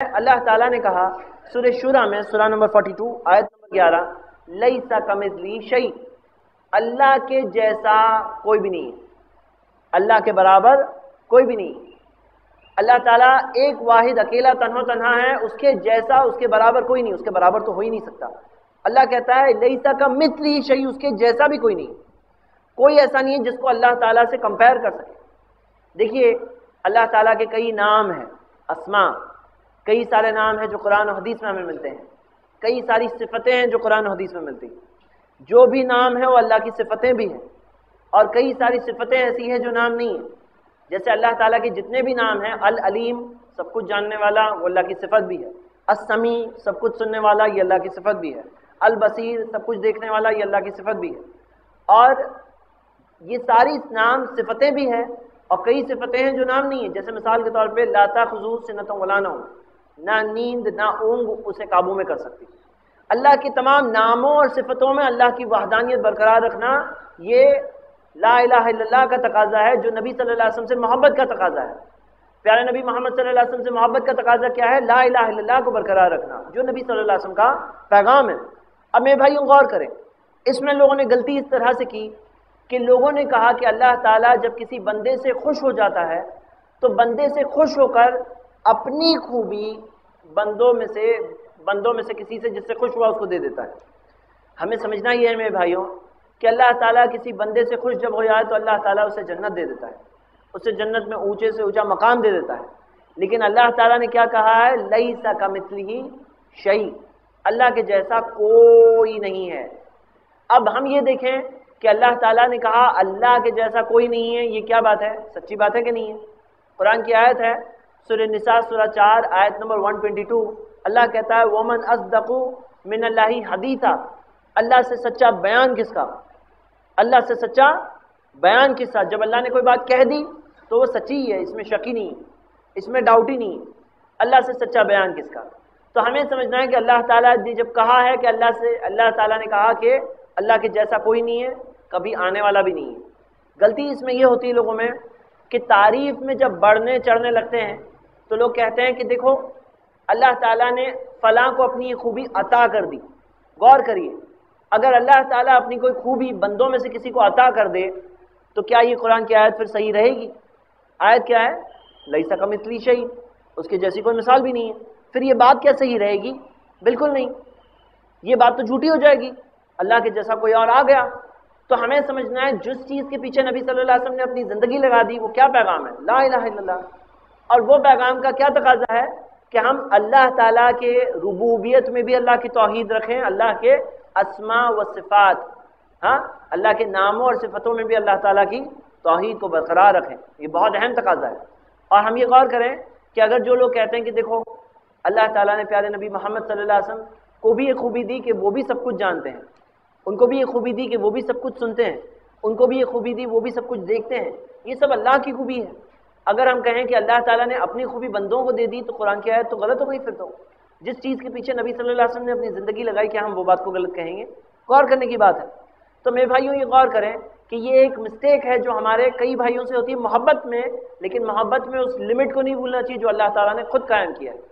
اللہ تعالیٰ نے کہا سورہ شورى میں سورہ نمبر 42 آیت نمبر 11 لیسا کمثلہ شیء، اللہ کے جیسا کوئی بھی نہیں، اللہ کے برابر کوئی بھی نہیں۔ اللہ تعالیٰ ایک واحد اکیلا تنہا ہے، اس کے جیسا اس کے برابر کوئی نہیں، اس کے برابر تو ہو ہی نہیں سکتا۔ اللہ کہتا ہے لیسا کمثلہ شیء، اس کے جیسا بھی کوئی نہیں، کوئی ایسا نہیں ہے جس کو اللہ تعالیٰ سے کمپیئر کر سکے۔ دیکھیے اللہ تعالیٰ کے کئی نام ہیں، اسماء، کئی سارے نام ہیں جو قرآن و حدیث میں ہمیں ملتے ہیں، کئی ساری صفتیں ہیں جو قرآن و حدیث میں ملتی ہیں۔ جو بھی نام ہے وہ اللہ کی صفتیں بھی ہیں، اور کئی ساری صفتیں ایسی ہیں جو نام نہیں ہیں۔ جیسے اللہ تعالیٰ کے جتنے بھی نام ہیں، العلیم سب کچھ جاننے والا وہ اللہ کی صفت بھی ہے، السمیع سب کچھ سننے والا یہ اللہ کی صفت بھی ہے، البصیر سب کچھ دیکھنے والا یہ اللہ کی صفت بھی ہے۔ اور یہ ساری نام صفتیں بھی ہیں، اور کئی صفتیں ہیں جو نام نہیں ہیں۔ جیسے مثال کے طور پہ لا تأخذہ سنۃ ولا نوم، نہ نیند نہ اونگ اسے قابو میں کر سکتی۔ اللہ کے تمام ناموں اور صفتوں میں اللہ کی وحدانیت برقرار رکھنا یہ لا الہ الا اللہ کا تقاضا ہے، جو نبی صلی اللہ علیہ وسلم سے محبت کا تقاضا ہے۔ پیارے نبی محمد صلی اللہ علیہ وسلم سے محبت کا تقاضا کیا ہے؟ لا الہ الا اللہ کو برقرار رکھنا، جو نبی صلی اللہ علیہ وسلم کا پیغام ہے۔ اب میرے بھائیوں غور کریں، اس میں لوگوں نے غلطی اس طرح سے کی کہ لوگوں نے کہا کہ اللہ تعالیٰ جب کسی بندے سے خوش ہو جاتا ہے تو بندے سے خوش ہو کر اپنی خوبی بندوں میں سے کسی سے جس سے خوش ہوا اس کو دے دیتا ہے۔ ہمیں سمجھنا یہ ہے میرے بھائیوں کہ اللہ تعالیٰ کسی بندے سے خوش جب ہو جائے تو اللہ تعالیٰ اسے جنت دے دیتا ہے، اسے جنت میں اونچے سے اونچا مقام دے دیتا ہے۔ لیکن اللہ تعالیٰ نے کیا کہا ہے؟ لیسا کمثلہ شیء، اللہ کے جیسا کوئی نہیں ہے۔ اب ہم یہ دیکھیں کہ اللہ تعالیٰ نے کہا اللہ کے جیسا کوئی نہیں ہے، یہ کیا بات ہے؟ سچی بات ہے کہ نہیں ہے؟ قرآن کی آیت ہے سورہ نساء سورہ 4 آیت نمبر 122، اللہ کہتا ہے وَمَنْ أَصْدَقُ مِنَ اللَّهِ حَدِيثًا، اللہ سے سچا بیان کس کا؟ اللہ سے سچا بیان کس کا؟ جب اللہ نے کوئی بات کہہ دی تو وہ سچی ہے، اس میں شک ہی نہیں، اس میں ڈاؤٹ ہی نہیں۔ اللہ سے سچا بیان کس کا؟ تو ہمیں سمجھنا ہے کہ اللہ تعالیٰ نے جب کہا ہے کہ اللہ تعالیٰ نے کہا کہ اللہ کے جیسا کوئی نہیں ہے، کبھی آنے والا بھی نہیں ہے۔ غلطی اس میں یہ ہوتی ہے لوگوں میں کہ تعریف میں جب بڑھنے چڑھنے لگتے ہیں تو لوگ کہتے ہیں کہ دیکھو اللہ تعالیٰ نے فلاں کو اپنی یہ خوبی عطا کر دی۔ غور کریے، اگر اللہ تعالیٰ اپنی کوئی خوبی بندوں میں سے کسی کو عطا کر دے تو کیا یہ قرآن کی آیت پھر صحیح رہے گی؟ آیت کیا ہے؟ لیسا کمثلہ شیء، اس کے جیسی کوئی مثال بھی نہیں ہے۔ پھر یہ بات کیا صحیح رہے گی؟ بالکل نہیں، یہ بات تو جھوٹی ہو جائے گی، اللہ کے جیسا کوئی اور آ گیا۔ تو ہمیں سمجھنا ہے جس چیز کے پیچھے نبی صلی اللہ علیہ وسلم نے اپنی زندگی لگا دی وہ کیا پیغام ہے؟ لا الہ الا اللہ۔ اور وہ پیغام کا کیا تقاضا ہے کہ ہم اللہ تعالیٰ کے ربوبیت میں بھی اللہ کی توحید رکھیں، اللہ کے اسماء و صفات، اللہ کے ناموں اور صفتوں میں بھی اللہ تعالیٰ کی توحید کو برقرار رکھیں۔ یہ بہت اہم تقاضا ہے۔ اور ہم یہ غور کریں کہ اگر جو لوگ کہتے ہیں کہ دیکھو اللہ تعالیٰ نے پیارے نبی محمد صلی اللہ علیہ وسلم کو بھی یہ خوبی دی کہ وہ بھی سب کچھ جانتے ہیں، ان کو بھی یہ خوبی دی کہ وہ بھی سب کچھ سنتے ہیں، ان کو بھی یہ خوبی دی وہ بھی سب کچھ دیکھتے ہیں، یہ سب اللہ کی خوبی ہے۔ اگر ہم کہیں کہ اللہ تعالیٰ نے اپنی خوبی بندوں کو دے دی تو قرآن کی آیت تو غلط ہو گئی۔ پھر تو جس چیز کے پیچھے نبی صلی اللہ علیہ وسلم نے اپنی زندگی لگائی کیا ہم وہ بات کو غلط کہیں گے؟ غور کرنے کی بات ہے۔ تو میرے بھائیوں یہ غور کریں کہ یہ ایک مسٹیک ہے جو ہمارے کئی بھائیوں سے ہوتی ہے محبت میں، لیکن محبت میں اس لمٹ کو نہیں بھولنا چاہیے جو اللہ تعالیٰ نے خود قائم کیا ہے۔